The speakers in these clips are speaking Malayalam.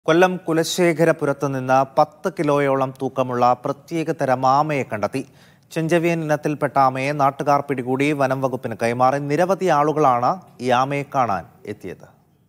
കൊല്ലം കുലശേഖരപുരത്ത് നിന്ന് 10 കിലോയോളം തൂക്കമുള്ള പ്രത്യേകതരം ആമയെ കണ്ടെത്തി. ചെഞ്ചവിയൻ ഇനത്തിൽപ്പെട്ട ആമയെ നാട്ടുകാർ പിടികൂടി വനം വകുപ്പിന് കൈമാറി. നിരവധി ആളുകളാണ് ഈ ആമയെ കാണാൻ എത്തിയത്.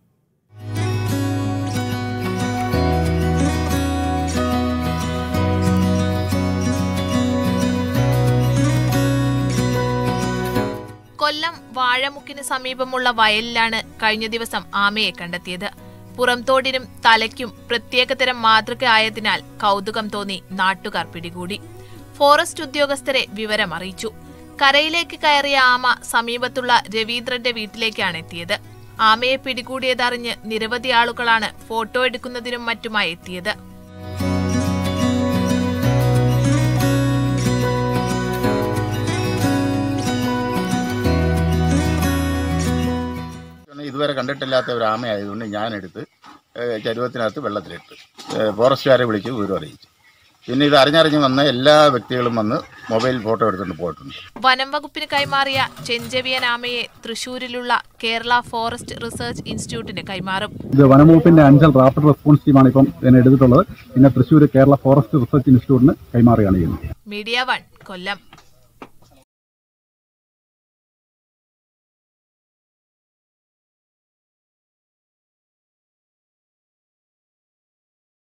കൊല്ലം വാഴമുക്കിന് സമീപമുള്ള വയലിലാണ് കഴിഞ്ഞ ദിവസം ആമയെ കണ്ടെത്തിയത്. പുറംതോടിനും തലയ്ക്കും പ്രത്യേകതരം മാതൃക ആയതിനാൽ കൗതുകം തോന്നി നാട്ടുകാർ പിടികൂടി. ഫോറസ്റ്റ് ഉദ്യോഗസ്ഥരെ വിവരം അറിയിച്ചു. കരയിലേക്ക് കയറിയ ആമ സമീപത്തുള്ള രവീന്ദ്രന്റെ വീട്ടിലേക്കാണ് എത്തിയത്. ആമയെ പിടികൂടിയതറിഞ്ഞ് നിരവധി ആളുകളാണ് ഫോട്ടോ എടുക്കുന്നതിനും മറ്റുമായി എത്തിയത്. ഇതുവരെ കണ്ടിട്ടില്ലാത്ത ഒരു ആമയായതുകൊണ്ട് ഞാനെടുത്ത് ചരുവത്തിനകത്ത് വെള്ളത്തിലിട്ട് ഫോറസ്റ്റുകാരെ വിളിച്ച് വിവരം അറിയിച്ചു. പിന്നെ ഇത് അറിഞ്ഞറിഞ്ഞ് വന്ന എല്ലാ വ്യക്തികളും വന്ന് മൊബൈൽ ഫോട്ടോ എടുത്തുകൊണ്ട് പോയിട്ടുണ്ട്. വനം വകുപ്പിന് കൈമാറിയ ചെഞ്ചവിയൻ ആമയെ തൃശൂരിലുള്ള കേരള ഫോറസ്റ്റ് റിസർച്ച് ഇൻസ്റ്റിറ്റ്യൂട്ടിന് കൈമാറും. ഇത് വനം വകുപ്പിന്റെ അഞ്ചൽ റാപ്പിഡ് റെസ്പോൺസ് ടീമാണ് ഇപ്പം ഇതിനെ എടുത്തിട്ടുള്ളത്. പിന്നെ തൃശൂർ കേരള ഫോറസ്റ്റ് റിസർച്ച് ഇൻസ്റ്റിറ്റ്യൂട്ടിന് കൈമാറുകയാണ് ചെയ്യുന്നത്. മീഡിയ 1 കൊല്ലം.